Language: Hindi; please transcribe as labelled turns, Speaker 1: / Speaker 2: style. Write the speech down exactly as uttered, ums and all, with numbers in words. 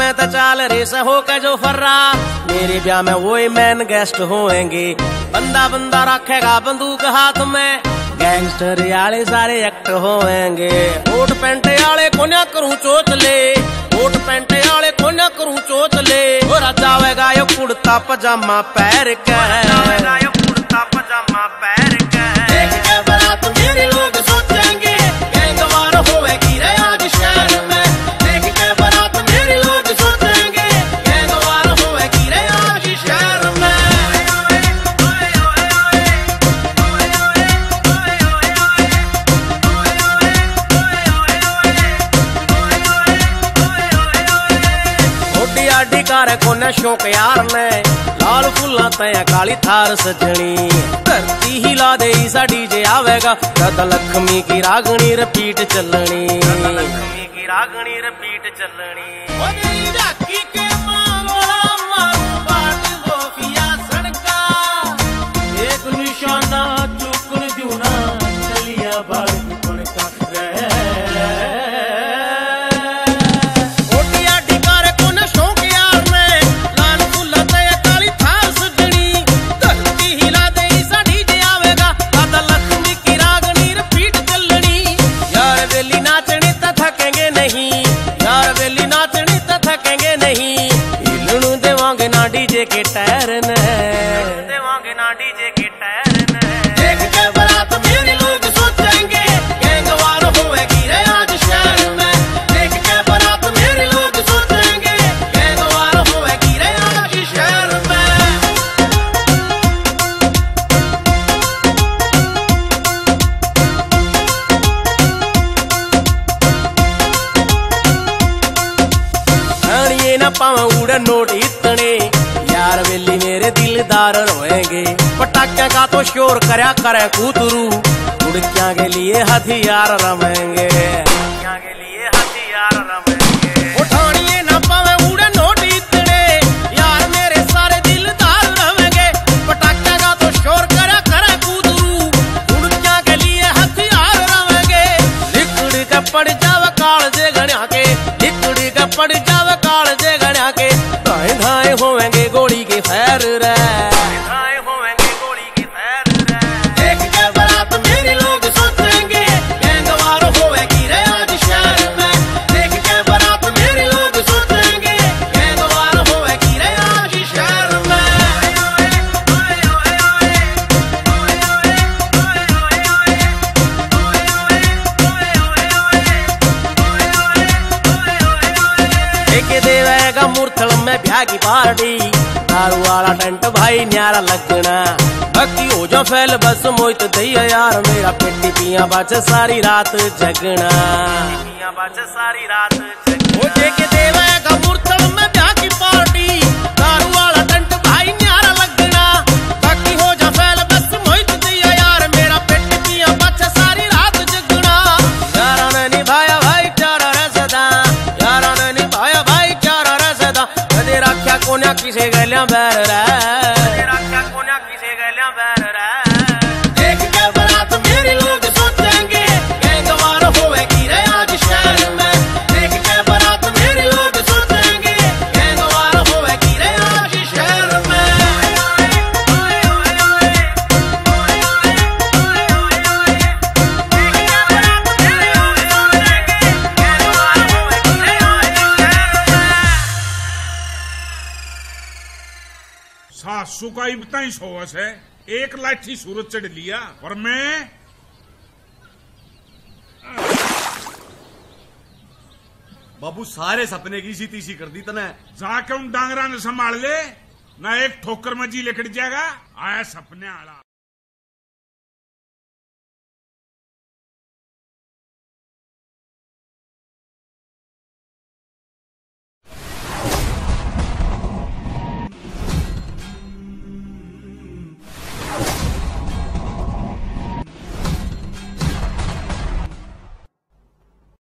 Speaker 1: में तो चाल रेस हो के जो फर्रा, मेरे ब्याह में वही मैन गेस्ट होएंगे। बंदा बंदा रखेगा बंदूक हाथ में, गैंगस्टर आले सारे एक्ट होएंगे। कोट पैंट आले को ना करूं चोचले, कोट पैंट आले को ना करूं चोचले। और जावेगा यो कुर्ता पजामा पैर के, जावेगा यो कुर्ता पजामा पैर के। देख के बारात मेरे लोग सोचेंगे गैंगवार होएगी रे आज शहर में। देख के बारात मेरे लोग सोचेंगे गैंगवार होएगी रे आज शहर में। कार को न शौक यार ने, लाल फुल्ला तया काली थार सजनी। धरती हिला दे सा डीजे आवेगा, कद लक्ष्मी की रागनी रिपीट चलनी, लक्ष्मी की रागनी रिपीट चलनी। एक निशाना चुकन जूना चलिया बाल का डीजे के टायर ने, देवांगे ना डीजे के टायर ने। देख के बारात मेरे लोग सोचेंगे गैंगवार होएगी रे आज शहर में। देख के बारात मेरे लोग सोचेंगे गैंगवार होएगी रे आज शहर में। ये ना पावा उड़ा नोट इतने, यार वेली मेरे दिलदार रोएंगे। पटाखे का तो शोर करया करे कूतरू, उड़कियां के लिए हथियार रमेंगे, उड़कियां के लिए हथियार रमेंगे। उठानिए ना पावे उड़े नोट इतने, यार मेरे सारे दिलदार रमेंगे। पटाखे का तो शोर करया करे कूतरू, उड़कियां के लिए हथियार रमेंगे। लिकड़ी का पड़ जावे काल जे गण्या के, लिकड़ी का पड़ जावे काल जे गण्या के। धाए धाए होवेंगे गोली के फैर रे, धाए होवेंगे गोली के फैर रे। देख के बारात मेरे लोग सोचेंगे गैंगवार होवेगी रे आज शहर में। देख के बारात मेरे लोग सोचेंगे गैंगवार होवेगी रे आज शहर में। एक देवेगा मुरथल में ब्याह की पार्टी, दारू वाला टेंट भाई न्यारा लगना। बाकी हो जा फैल बस मोहित दैया यार, मेरा पेटी पिया बच सारी रात जगना, पिया बच सारी रात जगना। देख देवेगा मुरथल में ब्याह की पार्टी, दारू वाला टेंट भाई न्यारा लगना। बाकी हो जा फैल बस मोहित दैया यार, मेरा पेटी पिया बच सारी रात जगना। यारा ने निभाया भाई चारा रे सदा, यारा ने निभाया भाई चारा रे सदा। कदे रख्या कोन्या किसे गलियां बैर रे, कदे रख्या कोन्या किसे गलियां बैर रे। देख के बारात मेरे लोग सोचेंगे गैंगवार होएगी रे आज शहर में। देख के बारात मेरे लोग सोचेंगे गैंगवार होएगी रे आज शहर में।
Speaker 2: सासू का इतना ही सोवस है, एक लाठी सूरज चढ़ लिया और मैं
Speaker 3: बाबू सारे सपने की सी तीसी कर दी तने।
Speaker 2: जाके उन डांगरा ने संभाल ले ना, एक ठोकर में जी लेकर जाएगा। आया सपने आला।